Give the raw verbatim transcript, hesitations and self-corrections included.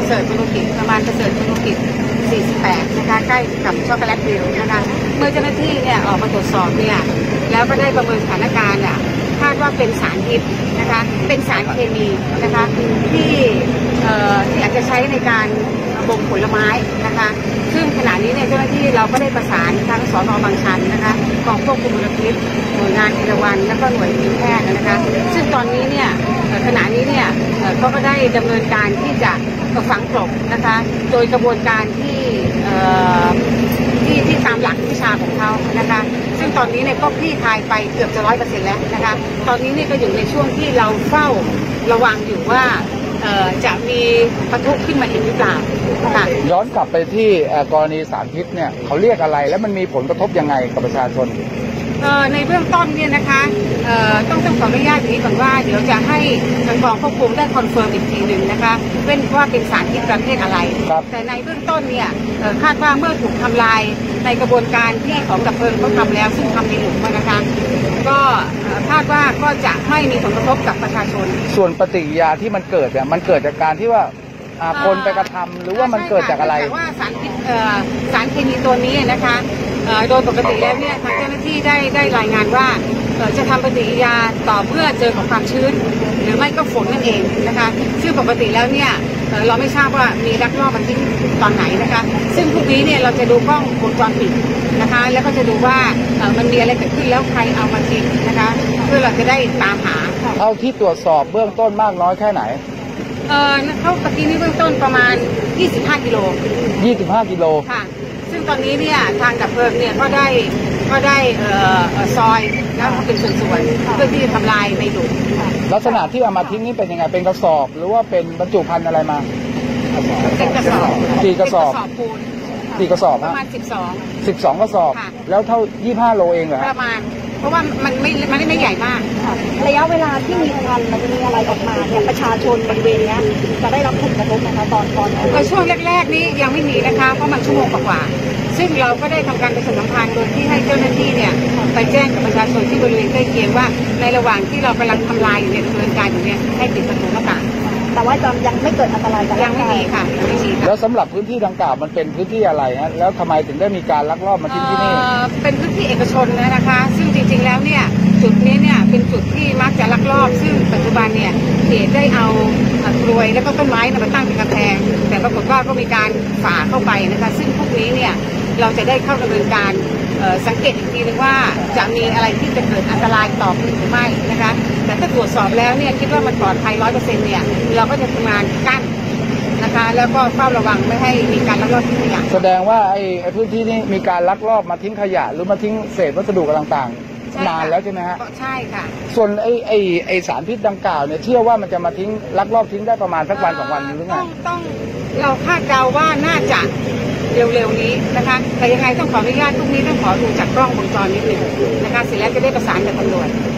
ประเสริฐธุรกิจประมาณประเสริฐธุรกิจสี่สิบแปดนะคะใกล้กับช็อกโกแลตวิวนะคะเมื่อเจ้าหน้าที่เนี่ยออกมาตรวจสอบเนี่ยแล้วก็ได้ประเมินสถานการณ์อ่ะคาดว่าเป็นสารพิษนะคะเป็นสารเคมีนะคะที่เอ่อที่อาจจะใช้ในการบ่มผลไม้นะคะซึ่งขณะนี้เนี่ยเจ้าหน้าที่เราก็ได้ประสานทั้งสน.บางชันนะคะกองควบคุมมลพิษหน่วยงานเอราวัณแล้วก็หน่วยทีมแพทย์นะคะซึ่งตอนนี้เนี่ยขณะนี้เนี่ยเขาก็ได้ดำเนินการที่จะฝังกลบนะคะโดยกระบวนการที่ที่ที่ตามหลักวิชาของเขานะคะซึ่งตอนนี้เนี่ยก็คลี่คลายไปเกือบจะร้อยเปอร์เซ็นต์แล้วนะคะตอนนี้เนี่ยก็อยู่ในช่วงที่เราเฝ้าระวังอยู่ว่าจะมีปะทุขึ้นมาอีกหรือเปล่าค่ะย้อนกลับไปที่กรณีสารพิษเนี่ยเขาเรียกอะไรและมันมีผลกระทบยังไงกับประชาชนในเบื้องต้นเนี่ยนะคะต้องต้องขออนุญาตอย่างนี้ก่อนว่าเดี๋ยวจะให้ทางกองควบคุมได้คอนเฟิร์มอีกทีหนึ่งนะคะเว้นว่าเป็นสารพิษประเภทอะไรแต่ในเบื้องต้นเนี่ยคาดว่าเมื่อถูกทำลายในกระบวนการที่ของดับเพลิงเขาทำแล้วซึ่งทำในหลุมนะคะก็คาดว่าก็จะไม่มีผลกระทบกับประชาชนส่วนปฏิกิริยาที่มันเกิดเนี่ยมันเกิดจากการที่ว่าคนไปกระทำหรือว่ามันเกิดจากอะไรแต่ว่าสารพิษสารเคมีตัวนี้นะคะโดยปกติแล้วเนี่ยทางเจ้าหน้าที่ได้ได้รายงานว่าจะทำปฏิกิริยาต่อเมื่อเจอกับความชื้นหรือไม่ก็ฝนนั่นเองนะคะซึ่งปกติแล้วเนี่ยเราไม่ทราบว่ามีลักลอบมาทิ้งตอนไหนนะคะซึ่งพวกนี้เนี่ยเราจะดูกล้องวงจรปิดนะคะแล้วก็จะดูว่ามันมีอะไรเกิดขึ้นแล้วใครเอามาทิ้งนะคะเพื่อเราจะได้ตามหาเท่าที่ตรวจสอบเบื้องต้นมากน้อยแค่ไหนเออเขาปฏินี้เบื้องต้นประมาณยี่สิบห้ากิโลยี่สิบห้ากิโลค่ะซึ่งตอนนี้เนี่ยทางดับเพลิงเนี่ยก็ได้ก็ได้เอ่อซอยแล้วเป็นส่วนๆเพื่อที่จะทำลายในหลุมลักษณะที่เอามาทิ้งนี่เป็นยังไงเป็นกระสอบหรือว่าเป็นบรรจุภัณฑ์อะไรมาเป็นกระสอบกี่กระสอบปูนกี่กระสอบประมาณสิบสองสิบสองกระสอบแล้วเท่ายี่สิบห้าโลเองเหรอประมาณเพราะว่ามันไม่มันไม่ใหญ่มากระยะเวลาที่มีควันมันจะมีอะไรออกมาเนี่ยประชาชนบริเวณนี้จะได้รับผลกระทบนะคะตอนตอนช่วงแรกๆนี้ยังไม่มีนะคะเพราะมันชั่วโมงกว่าซึ่งเราก็ได้ทำการประชาสัมพันธ์โดยที่ให้เจ้าหน้าที่เนี่ยไปแจ้งกับประชาชนที่บริเวณใกล้เคียงว่าในระหว่างที่เรากำลังทำลายอยู่เนี่ยดำเนินการอยู่เนี่ยให้ปิดประตูหน้าต่างแต่ว่ายังไม่เกิดอันตรายยังไม่มีค่ะยังไม่มีค่ะแล้วสำหรับพื้นที่ดังกล่าวมันเป็นพื้นที่อะไรฮะแล้วทำไมถึงได้มีการลักลอบมาทิ้งที่นี่เป็นพื้นที่เอกชนนะคะซึ่งจริงๆแล้วเนี่ยจุดนี้เนี่ยเป็นจุดที่มักจะลักลอบซึ่งปัจจุบันเนี่ยเขตได้เอากลวยแล้วก็ต้นไม้มาตั้งเป็นกำแพงแต่ปรากฏว่าก็มีการฝ่าเข้าไปนะคะซึ่งพวกนี้เนี่ยเราจะได้เข้าดำเนินการสังเกตอีกทีนึงว่าจะมีอะไรที่จะเกิดอันตรายต่อผู้หรือไม่นะคะแต่ถ้าตรวจสอบแล้วเนี่ยคิดว่ามันปลอดภัยร้อยเปอร์เซ็นต์เนี่ยเราก็จะทำงานกั้นนะคะแล้วก็เฝ้าระวังไม่ให้มีการลักลอบทิ้งขยะแสดงว่าไอ้ไอ้พื้นที่นี้มีการลักลอบมาทิ้งขยะหรือมาทิ้งเศษวัสดุต่างๆนานแล้วใช่ไหมฮะใช่ค่ะส่วนไอ้ไอ้ไอ้สารพิษดังกล่าวเนี่ยเชื่อว่ามันจะมาทิ้งลักลอบทิ้งได้ประมาณสักวันสองวันหรือไงต้องต้องเราคาดเดาว่าน่าจะเร็วๆนี้นะคะแต่ยังไงต้องขออนุญาตพวกนี้ต้องขอดูจากกล้องวงจรนิดนึงนะคะเสร็จแล้วจะได้ประสานกับตำรวจ